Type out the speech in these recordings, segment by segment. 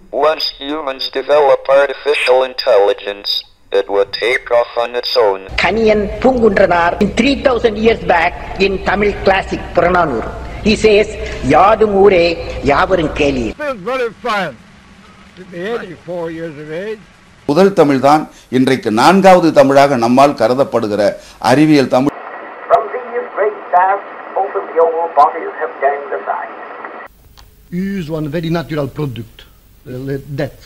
Once humans develop artificial intelligence, it would take off on its own. Kaniyan Pungundranar in 3000 years back in Tamil classic Purananur. He says, Yadum Ure, Yavarum Keli. Feels very fine. 84 years of age. முதல் தமிழ்தான் இன்றைக்கு நான்காவது தமிழாக நம்மால் கருதப்படுகிற அறிவியல் Tamil. From these great stars, both of the old bodies have turned aside. Use one very natural product, death.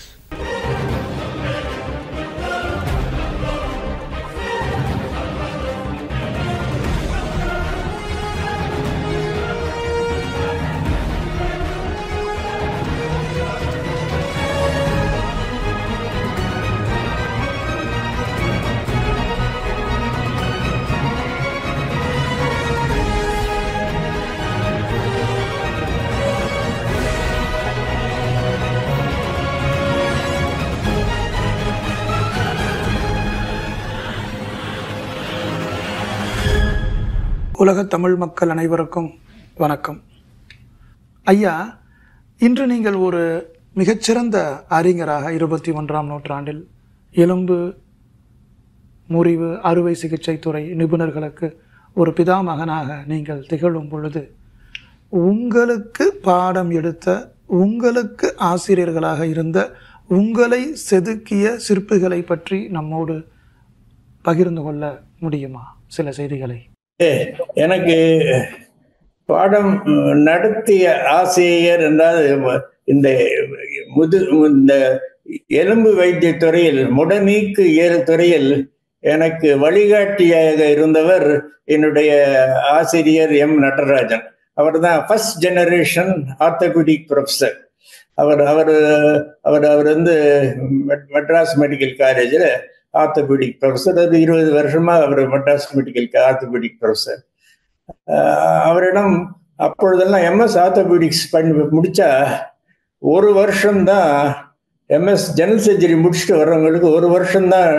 உலக தமிழ் மக்கள் அனைவருக்கும் வணக்கம். ஐயா, இன்று நீங்கள் ஒரு மிகச்சிறந்த அறிஞராக 21ஆம் நூற்றாண்டில் எலும்பு முறிவு அறுவை சிகிச்சை துறை நிபுணர்களுக்கு ஒரு பிதாமகனாக நீங்கள் திகழும் பொழுது, உங்களுக்கு பாடம் எடுத்த, உங்களுக்கு ஆசிரியர்களாக இருந்த, உங்களை செதுக்கிய சிற்பிகளை பற்றி நம்மோடு பகிர்ந்து கொள்ள முடியுமா சில செய்திகளை? எனக்கு பாடம் நடத்திய ஆசிரியர் என்றால் இந்த இந்த எலும்பு வைத்திய துறையில், முடநீக்கு இயல் துறையில் எனக்கு வழிகாட்டியாக இருந்தவர் என்னுடைய ஆசிரியர் எம் நடராஜன். அவர் தான் ஃபர்ஸ்ட் ஜெனரேஷன் ஆர்த்தோபெடிக் ப்ரொஃபஸர். அவர் அவர் அவர் அவர் வந்து மெட்ராஸ் மெடிக்கல் காலேஜில் ஆர்த்தோபெடிக் ப்ரொஃபஸர். அது 20 வருஷமா அவர் மெட்ராஸ் மெடிக்கல் ஆர்த்தோபெடிக் ப்ரொஃபஸர். அவரிடம் அப்பொழுதெல்லாம் எம்எஸ் ஆர்த்தோபெடிக்ஸ் பண்ணி முடிச்சா ஒரு வருஷம்தான், எம்எஸ் ஜெனரல் சர்ஜரி முடிச்சுட்டு வர்றவங்களுக்கு ஒரு வருஷம்தான்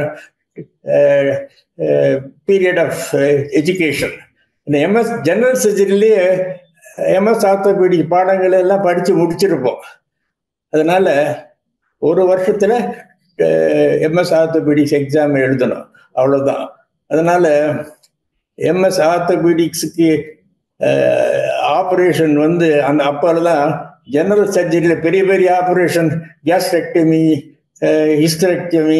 பீரியட் ஆஃப் எஜுகேஷன். இந்த எம்எஸ் ஜெனரல் சர்ஜரிலேயே எம்எஸ் ஆர்த்தோபெடிக் பாடங்கள் எல்லாம் படித்து முடிச்சிருப்போம். அதனால ஒரு வருஷத்துல எம்எஸ் ஆர்த்தோபெடிக்ஸ் எக்ஸாம் எழுதணும், அவ்வளோதான். அதனால எம்எஸ் ஆர்த்தோபெடிக்ஸுக்கு ஆப்ரேஷன் வந்து அந்த அப்போல்லாம் ஜெனரல் சர்ஜரியில் பெரிய பெரிய ஆப்ரேஷன், கேஸ்ட்ரெக்டமி, ஹிஸ்டரெக்டமி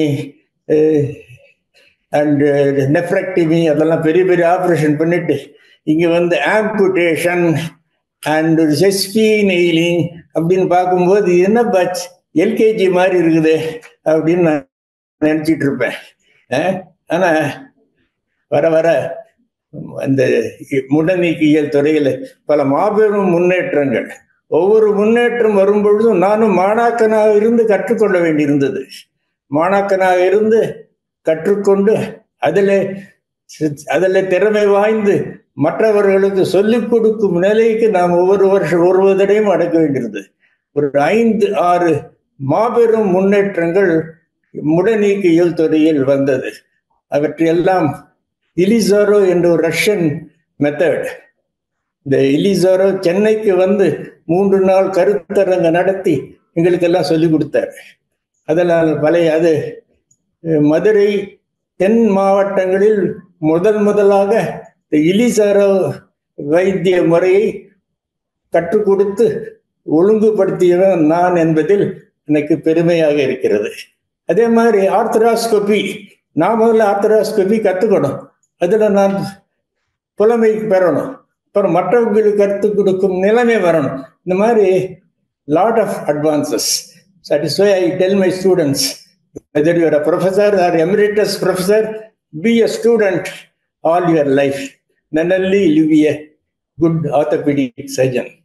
அண்டு நெஃப்ரெக்டமி, அதெல்லாம் பெரிய பெரிய ஆப்ரேஷன் பண்ணிட்டு இங்கே வந்து ஆம்புடேஷன் அண்ட் செஸ்பி நெயிலிங் அப்படின்னு பார்க்கும்போது என்ன பட்ச் எல்கேஜி மாதிரி இருக்குது அப்படின்னு நான் நினச்சிட்டு இருப்பேன். ஆனால் வர வர அந்த முடநீக்கியல் துறையில் பல மாபெரும் முன்னேற்றங்கள், ஒவ்வொரு முன்னேற்றம் வரும்பொழுதும் நானும் மாணாக்கனாக இருந்து கற்றுக்கொள்ள வேண்டியிருந்தது. மாணாக்கனாக இருந்து கற்றுக்கொண்டு அதில் திறமை வாய்ந்து மற்றவர்களுக்கு சொல்லிக் கொடுக்கும் நிலைக்கு நாம் ஒவ்வொரு தடையும் அடக்க வேண்டியிருந்தது. ஒரு 5-6 மாபெரும் முன்னேற்றங்கள் முடநீக்கியல் துறையில் வந்தது. அவற்றையெல்லாம் இலிசாரோ என்ற ஒரு ரஷ்யன் மெத்தட், இந்த இலிசாரோ சென்னைக்கு வந்து 3 நாள் கருத்தரங்க நடத்தி எங்களுக்கெல்லாம் சொல்லிக் கொடுத்தார். அதெல்லாம் அது மதுரை தென் மாவட்டங்களில் முதலாக இந்த இலிசாரோ வைத்திய முறையை கற்றுக் கொடுத்து ஒழுங்குபடுத்தியவன் நான் என்பதில் எனக்கு பெருமையாக இருக்கிறது. அதே மாதிரி ஆர்த்தராஸ்கோபி, நான் முதல்ல ஆர்த்தராஸ்கோபி கற்றுக்கணும், அதில் நான் புலமை பெறணும், அப்புறம் மற்றவங்களுக்கு கற்றுக் கொடுக்கும் நிலைமை வரணும். இந்த மாதிரி lot of advances. That is why I tell my students, whether you are a professor or emeritus professor, be a student all your life. Then only you will be a good orthopedic surgeon.